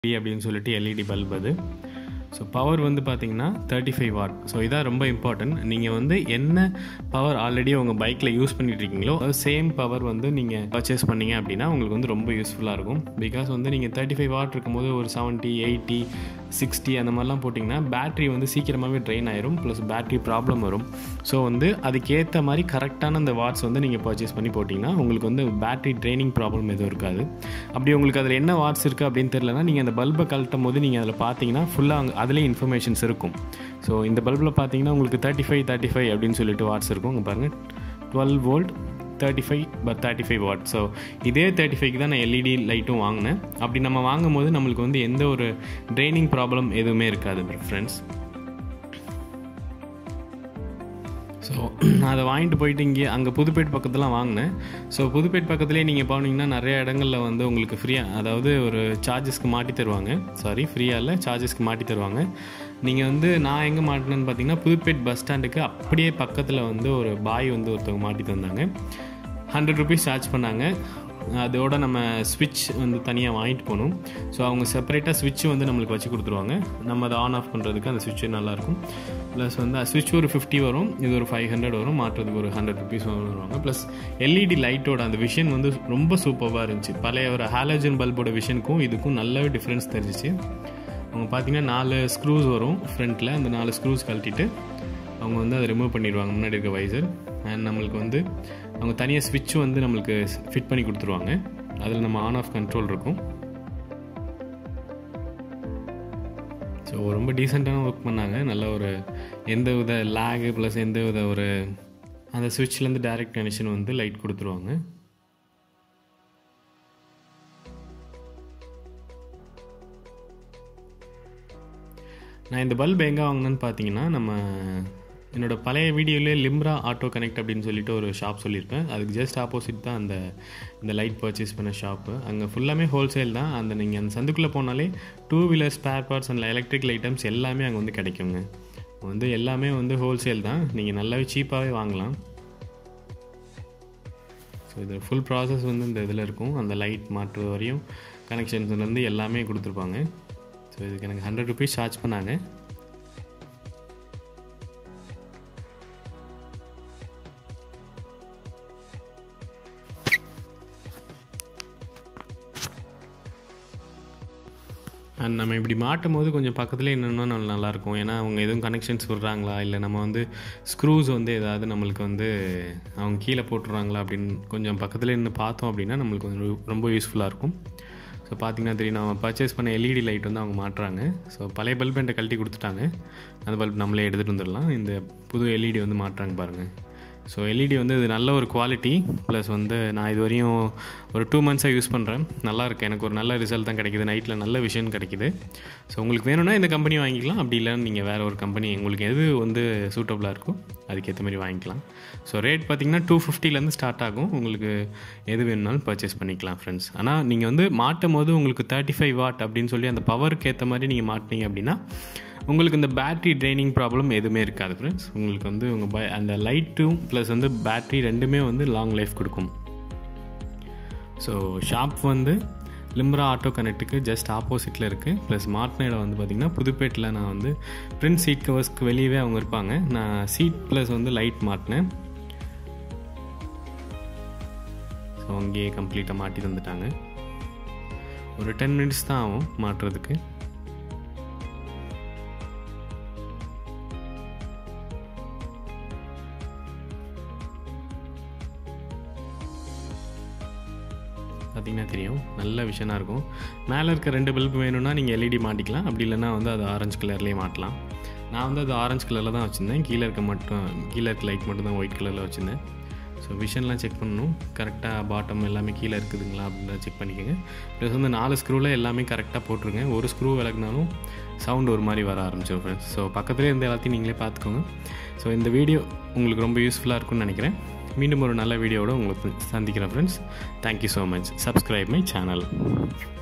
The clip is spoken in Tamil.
அப்படின்னு சொல்லிட்டு எல்இடி பல்ப் அது. ஸோ பவர் வந்து பார்த்தீங்கன்னா 35 வாட். ஸோ இதான் ரொம்ப இம்பார்ட்டன்ட். நீங்கள் வந்து என்ன பவர் ஆல்ரெடி உங்கள் பைக்கில் யூஸ் பண்ணிட்டு இருக்கீங்களோ அது சேம் பவர் வந்து நீங்கள் பர்ச்சேஸ் பண்ணிங்க அப்படின்னா உங்களுக்கு வந்து ரொம்ப யூஸ்ஃபுல்லாக இருக்கும். பிகாஸ் வந்து நீங்கள் 35 வாட் இருக்கும்போது ஒரு 70, 80, 60 அந்த மாதிரிலாம் போட்டிங்கன்னா பேட்ரி வந்து சீக்கிரமாகவே ட்ரெயின் ஆயிரும், ப்ளஸ் பேட்ரி ப்ராப்ளம் வரும். ஸோ வந்து அதுக்கேற்ற மாதிரி கரெக்டான அந்த வாட்ஸ் வந்து நீங்கள் பர்ச்சேஸ் பண்ணி போட்டிங்கன்னா உங்களுக்கு வந்து பேட்ரி ட்ரெயினிங் ப்ராப்ளம் எதுவும் இருக்காது. அப்படி உங்களுக்கு அதில் என்ன வாட்ஸ் இருக்குது அப்படின்னு தெரியலனா நீங்கள் அந்த பல்பை கழட்டும் போது நீங்கள் அதில் பார்த்தீங்கன்னா ஃபுல்லாக அதுலேயே இன்ஃபர்மேஷன்ஸ் இருக்கும். ஸோ இந்த பல்பில் பார்த்தீங்கன்னா உங்களுக்கு 35 அப்படின்னு சொல்லிட்டு வாட்ஸ் இருக்கும். அங்கே பாருங்கள் 12 வோல்ட் 35 வாட். ஸோ இதே 35க்கு தான் நான் எல்இடி லைட்டும் வாங்கினேன். அப்படி நம்ம வாங்கும் போது நம்மளுக்கு வந்து எந்த ஒரு ட்ரெயினிங் ப்ராப்ளம் எதுவுமே இருக்காது ஃப்ரெண்ட்ஸ். ஸோ அதை வாங்கிட்டு போயிட்டு அங்கே புதுப்பேட் பக்கத்துலாம் வாங்கினேன். ஸோ புதுப்பேட் பக்கத்துலேயே நீங்கள் போனீங்கன்னா நிறைய இடங்களில் வந்து உங்களுக்கு ஃப்ரீயாக, அதாவது ஒரு சார்ஜஸ்க்கு மாட்டி தருவாங்க. ஃப்ரீயாக இல்லை, சார்ஜஸ்க்கு மாட்டி தருவாங்க. நீங்கள் வந்து நான் எங்கே மாட்டினேன்னு பார்த்தீங்கன்னா புதுப்பேட் பஸ் ஸ்டாண்டுக்கு அப்படியே பக்கத்தில் வந்து ஒரு பாய் வந்து ஒருத்தவங்க மாட்டி தந்தாங்க. 100 rupees சார்ஜ் பண்ணாங்க. அதோட நம்ம ஸ்விட்ச் வந்து தனியாக வாங்கிட்டு போகணும். ஸோ அவங்க செப்பரேட்டாக ஸ்விட்ச் வந்து நம்மளுக்கு வச்சு கொடுத்துருவாங்க. நம்ம அதை ஆன் ஆஃப் பண்ணுறதுக்கு அந்த ஸ்விட்ச்சு நல்லாயிருக்கும். ப்ளஸ் வந்து ஸ்விட்ச் ஒரு 50 வரும், இது ஒரு 500 வரும், மாற்றுறதுக்கு ஒரு 100 rupees வருவாங்க. ப்ளஸ் எல்இடி லைட்டோட அந்த விஷன் வந்து ரொம்ப சூப்பராக இருந்துச்சு. பழைய ஒரு ஹாலோஜன் பல்போட விஷனுக்கும் இதுக்கும் நல்லாவே டிஃப்ரென்ஸ் தெரிஞ்சிச்சு. அவங்க பார்த்தீங்கன்னா 4 ஸ்க்ரூஸ் வரும் ஃப்ரண்ட்டில். அந்த 4 ஸ்க்ரூஸ் கழட்டிட்டு அவங்க வந்து அதை ரிமூவ் பண்ணிடுவாங்க முன்னாடி இருக்க வைசர். அண்ட் நம்மளுக்கு வந்து அவங்க தனியாக ஸ்விட்ச் வந்து நம்மளுக்கு ஃபிட் பண்ணி கொடுத்துருவாங்க. அதில் நம்ம ஆன் ஆஃப் கண்ட்ரோல் இருக்கும். ஸோ ரொம்ப டீசெண்டான ஒர்க் பண்ணாங்க. நல்ல ஒரு எந்த வித லேகு ப்ளஸ் எந்த வித ஒரு அந்த ஸ்விட்ச்லேருந்து டைரக்ட் கனெக்ஷன் வந்து லைட் கொடுத்துருவாங்க. நான் இந்த பல்ப் எங்கே வாங்கினேன்னு பார்த்தீங்கன்னா, நம்ம என்னோடய பழைய வீடியோவிலே லிம்ரா ஆட்டோ கனெக்ட் அப்படின்னு சொல்லிட்டு ஒரு ஷாப் சொல்லியிருப்பேன். அதுக்கு ஜஸ்ட் ஆப்போசிட் தான் இந்த லைட் பர்ச்சேஸ் பண்ண ஷாப்பு. அங்கே ஃபுல்லாமே ஹோல்சேல் தான். நீங்கள் அந்த சந்துக்குள்ளே போனாலே 2 wheeler spare parts and electrical items எல்லாமே அங்கே வந்து கிடைக்குங்க. வந்து எல்லாமே வந்து ஹோல்சேல் தான். நீங்கள் நல்லாவே சீப்பாகவே வாங்கலாம். ஸோ இது ஃபுல் ப்ராசஸ் வந்து இந்த இதில் இருக்கும். அந்த லைட் மாற்றுறது வரையும் கனெக்ஷன்ஸ்லேருந்து எல்லாமே கொடுத்துருப்பாங்க. ஸோ இதுக்கு எனக்கு 100 rupees சார்ஜ் பண்ணாங்க. அண்ட் நம்ம இப்படி மாட்டும் போது கொஞ்சம் பக்கத்துலேயே என்னென்னா நல்லாயிருக்கும். ஏன்னா அவங்க எதுவும் கனெக்ஷன்ஸ் விடுறாங்களா, இல்லை நம்ம வந்து ஸ்க்ரூஸ் வந்து ஏதாவது நம்மளுக்கு வந்து அவங்க கீழே போட்டுடுறாங்களா அப்படின்னு கொஞ்சம் பக்கத்துலேயே நின்று பார்த்தோம் அப்படின்னா நம்மளுக்கு வந்து ரொம்ப யூஸ்ஃபுல்லாக இருக்கும். ஸோ பார்த்திங்கன்னா தெரியும், நம்ம பர்ச்சேஸ் பண்ண எல்இடி லைட் வந்து அவங்க மாட்டுறாங்க. ஸோ பழைய பல்ப் என்கிட்ட கழட்டி கொடுத்துட்டாங்க. அந்த பல்ப் நம்மளே எடுத்துகிட்டு வந்துடலாம். இந்த புது எல்இடி வந்து மாட்டுறாங்க பாருங்கள். ஸோ எல்இடி வந்து இது நல்ல ஒரு குவாலிட்டி. ப்ளஸ் வந்து நான் இது வரையும் ஒரு 2 months யூஸ் பண்ணுறேன். நல்லாயிருக்கு. எனக்கு ஒரு நல்ல ரிசல்ட் தான் கிடைக்கிது. நைட்டில் நல்ல விஷன் கிடைக்கிது. ஸோ உங்களுக்கு வேணும்னா இந்த கம்பெனி வாங்கிக்கலாம். அப்படி இல்லைன்னு நீங்கள் வேறு ஒரு கம்பெனி உங்களுக்கு எது வந்து சூட்டபுளாக இருக்கோ அதுக்கேற்ற மாதிரி வாங்கிக்கலாம். ஸோ ரேட் பார்த்திங்கன்னா 250 ஸ்டார்ட் ஆகும். உங்களுக்கு எது வேணுனாலும் பர்ச்சேஸ் பண்ணிக்கலாம் ஃப்ரெண்ட்ஸ். ஆனால் நீங்கள் வந்து மாட்டும் போது உங்களுக்கு 35 வாட் அப்படின்னு சொல்லி அந்த பவருக்கு ஏற்ற மாதிரி நீங்கள் மாட்டினீங்க அப்படின்னா உங்களுக்கு இந்த பேட்ரி ட்ரெயினிங் ப்ராப்ளம் எதுவுமே இருக்காது ஃப்ரெண்ட்ஸ். உங்களுக்கு வந்து உங்கள் அந்த லைட்டும் ப்ளஸ் வந்து பேட்ரி ரெண்டுமே வந்து லாங் லைஃப் கொடுக்கும். ஸோ ஷாப் வந்து லிம்ரா ஆட்டோ கனெக்ட்டுக்கு ஜஸ்ட் ஆப்போசிட்டில் இருக்குது. ப்ளஸ் மாட்னையில் வந்து பார்த்திங்கன்னா புதுப்பேட்டில் நான் வந்து பிரிண்ட் சீட் கவர்ஸ்க்கு வெளியவே அவங்க இருப்பாங்க. நான் சீட் ப்ளஸ் வந்து லைட் மாட்டினேன். ஸோ அங்கேயே கம்ப்ளீட்டாக மாட்டி தந்துட்டாங்க. ஒரு 10 minutes தான் ஆகும் மாட்டுறதுக்கு. பார்த்திங்கன்னா தெரியும், நல்ல விஷனாக இருக்கும். மேலே இருக்க 2 பல்ப் வேணும்னா நீங்கள் எல்இடி மாட்டிக்கலாம். அப்படி இல்லைனா வந்து அது ஆரஞ்சு கலர்லேயே மாட்டலாம். நான் வந்து அது ஆரஞ்சு கலரில் தான் வச்சுருந்தேன். கீழே இருக்க லைட் மட்டும் தான் ஒயிட் கலரில் வச்சுருந்தேன். ஸோ விஷன்லாம் செக் பண்ணணும். கரெக்டாக பாட்டம் எல்லாமே கீழே இருக்குதுங்களா அப்படின்னு செக் பண்ணிக்கோங்க. ப்ளஸ் வந்து 4 ஸ்க்ரூவில் எல்லாமே கரெக்டாக போட்டுருங்க. ஒரு ஸ்க்ரூ விலகினாலும் சவுண்டு ஒரு மாதிரி வர ஆரம்பிச்சிடும் ஃப்ரெண்ட்ஸ். ஸோ பக்கத்துலேயே இருந்த எல்லாத்தையும் நீங்களே பார்த்துக்கோங்க. ஸோ இந்த வீடியோ உங்களுக்கு ரொம்ப யூஸ்ஃபுல்லாக இருக்கும்னு நினைக்கிறேன். மீண்டும் ஒரு நல்ல வீடியோவோட உங்களுக்கு சந்திக்கிறேன் friends. Thank you so much. Subscribe my channel.